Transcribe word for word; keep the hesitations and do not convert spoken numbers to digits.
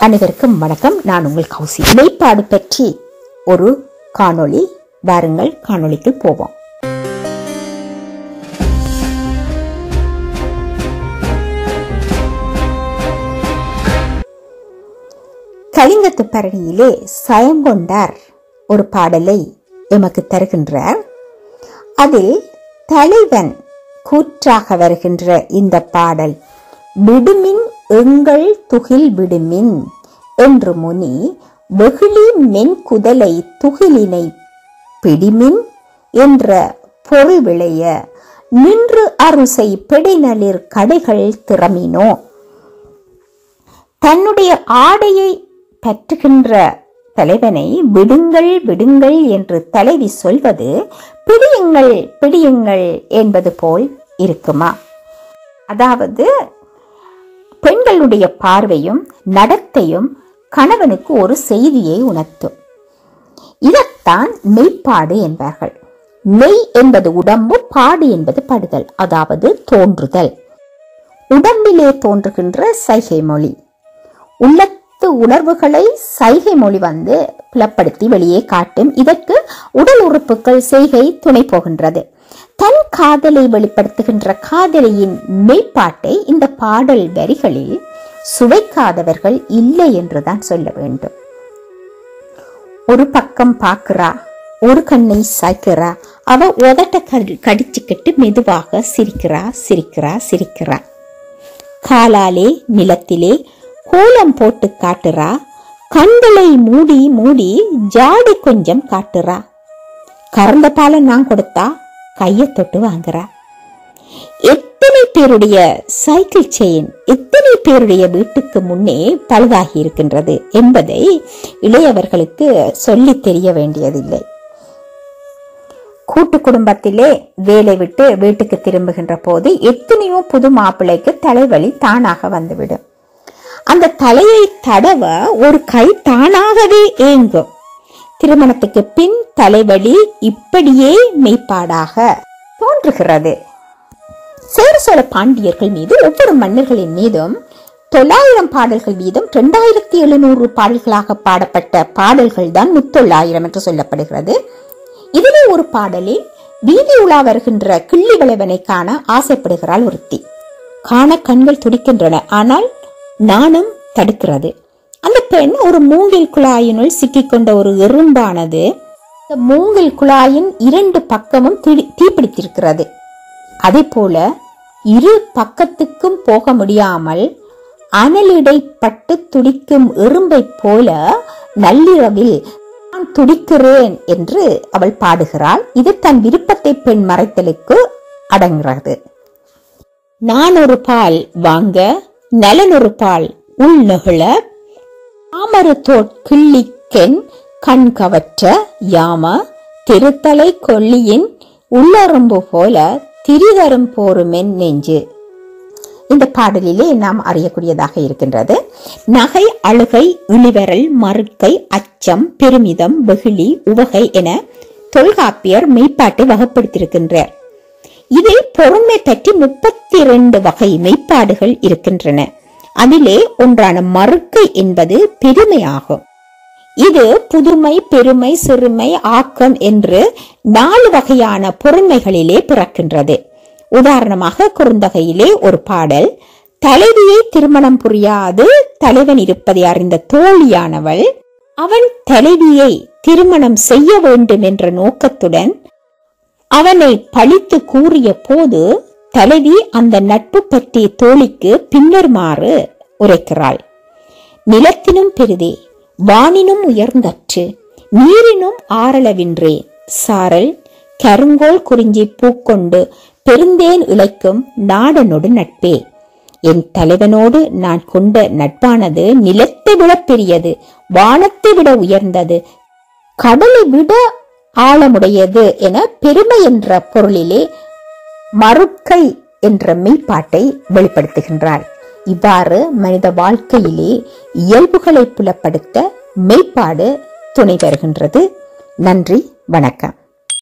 அனைவருக்கும் வணக்கம். நான் உங்கள் கௌசி. மெய்ப்பாடு பற்றி ஒரு காணொளி. வாருங்கள் காணொளிக்கு போவோம். கலிங்கத்து பரணியிலே சயங்கொண்டார் ஒரு பாடலை எமக்கு தருகின்றார். அதில் தலைவன் கூற்றாக வருகின்ற இந்த பாடல், விடுமின் எங்கள் துகில் விடுமின் என்று முனி வெகுளி மென்குதலை துகிலினை பிடிமின் என்ற பொருள் விளைய நின்று அருசை பிடைநலிர் கடைகள் திறமினோ. தன்னுடைய ஆடையை பற்றுகின்ற தலைவனை விடுங்கள் விடுங்கள் என்று தலைவி சொல்வது பிடியுங்கள் பிடியுங்கள் என்பது போல் இருக்குமா? அதாவது பெண்களுடைய பார்வையும் நடத்தையும் கணவனுக்கு ஒரு செய்தியை உணர்த்தும். இதைத்தான் மெய்ப்பாடு என்பார்கள். மெய் என்பது உடம்பு, பாடு என்பது படுதல், அதாவது தோன்றுதல். உடம்பிலே தோன்றுகின்ற சைகை மொழி, உள்ளத்து உணர்வுகளை சைகை மொழி வந்து புலப்படுத்தி வெளியே காட்டும். இதற்கு உடல் உறுப்புகள் செய்கை துணை போகின்றது. தன் காதலை வெளிப்படுத்துகின்ற காதலியின் மெய்ப்பாட்டை இந்த பாடல் வரிகளில் சுவைக்காதவர்கள் இல்லை என்றுதான் சொல்ல வேண்டும். ஒரு பக்கம் பார்க்கிறா, ஒரு கண்ணை சாய்க்கிறா, அவ உதட்ட கடிச்சுக்கிட்டு மெதுவாக சிரிக்கிறா சிரிக்கிறா சிரிக்கிறா. காலாலே நிலத்திலே கோலம் போட்டு காட்டுறா, கண்களை மூடி மூடி ஜாடி கொஞ்சம் காட்டுறா. கறந்த பாலை நான் கொடுத்தா கையை தொட்டு வாங்குறா. எத்தனை பேருடைய சைக்கிள் செயின் எத்தனை பேருடைய வீட்டுக்கு முன்னே பழுதாகி இருக்கின்றது என்பதை இளையவர்களுக்கு சொல்லி தெரிய வேண்டியதில்லை. கூட்டு குடும்பத்திலே வேலை விட்டு வீட்டுக்கு திரும்புகின்ற போது எத்தனையோ புது மாப்பிள்ளைக்கு தலைவலி தானாக வந்துவிடும். அந்த தலையை தடவ ஒரு கை தானாகவே ஏங்கும். திருமணத்துக்கு பின் தலைவலி இப்படியே மெய்ப்பாடாக தோன்றுகிறது. சேர சோழ பாண்டியர்கள் மீது ஒவ்வொரு மன்னர்களின் மீதும் தொள்ளாயிரம் பாடல்கள் வீதம் இரண்டாயிரத்தி எழுநூறு பாடல்களாக பாடப்பட்ட பாடல்கள் தான் முத்தொள்ளாயிரம் என்று சொல்லப்படுகிறது. இதிலே ஒரு பாடலில் வீதி உலா வருகின்ற கிள்ளி வளைவனை காண ஆசைப்படுகிறாள் ஒருத்தி. காண கண்கள் துடிக்கின்றன, ஆனால் நாணம் தடுக்கிறது. அந்த பெண் ஒரு மூங்கில் குழாயினுள் சிக்கிக்கொண்ட ஒரு எறும்பானது மூங்கில் குழாயின் இரண்டு பக்கமும் தீப்பிடித்திருக்கிறது. அதே போல இரு பக்கத்துக்கும் போக முடியாமல் அனலிடைப்பட்டு துடிக்கும் எறும்பை போல நள்ளிரவில் நான் துடிக்கிறேன் என்று அவள் பாடுகிறாள். இது தன் விருப்பத்தை பெண் மறைத்தலுக்கு அடங்குகிறது. நான் ஒரு பால் வாங்க நலனொரு பால் உள் நெகிழ ஆமரத்தோட் கிள்ளிக்கென் கண் கவற்ற யாம திருத்தலை கொல்லியின் உள்ளரும்பு போல திரிதரும் போருமென் நெஞ்சு. இந்த பாடலிலே நாம் அறியக்கூடியதாக இருக்கின்றது. நகை, அழுகை, இழிவரல், மறுக்கை, அச்சம், பெருமிதம், வெகுளி, உவகை என தொல்காப்பியர் மெய்ப்பாட்டை வகைப்படுத்தியிருக்கின்றார். இதில் பொறுமை பற்றி முப்பத்தி இரண்டு வகை மெய்ப்பாடுகள் இருக்கின்றன. அதிலே ஒன்றான மறுக்கை என்பது பெருமையாகும். இது புதுமை, பெருமை, சிறுமை, ஆக்கம் என்று நாலு வகையான பொறுமைகளிலே பிறக்கின்றது. உதாரணமாக குறுந்தொகையிலே ஒரு பாடல், தலைவியை திருமணம் புரியாது தலைவன் இருப்பதை அறிந்த தோழியானவள் அவன் தலைவியை திருமணம் செய்ய வேண்டும் என்ற நோக்கத்துடன் அவனை பழித்து கூறிய போது தலைவி அந்த நட்பு பற்றி தோழிக்கு பின்னருமாறு உரைக்கிறாள். நிலத்தினும் பெரிதே, வானினும் உயர்ந்தற்று, நீரினும் ஆரளவின்றே, சாரல் கருங்கோல் குறிஞ்சி பூக்கொண்டு பெருந்தேன் இழைக்கும் நாடனோடு நட்பே. என் தலைவனோடு நான் கொண்ட நட்பானது நிலத்தை விட பெரியது, வானத்தை விட உயர்ந்தது, கடலை விட ஆழமுடையது என பெருமை என்ற பொருளிலே மறுக்கை என்ற மெய்ப்பாட்டை வெளிப்படுத்துகின்றார். இவ்வாறு மனித வாழ்க்கையிலே இயல்புகளை புலப்படுத்த மெய்ப்பாடு துணை பெறுகின்றது. நன்றி, வணக்கம்.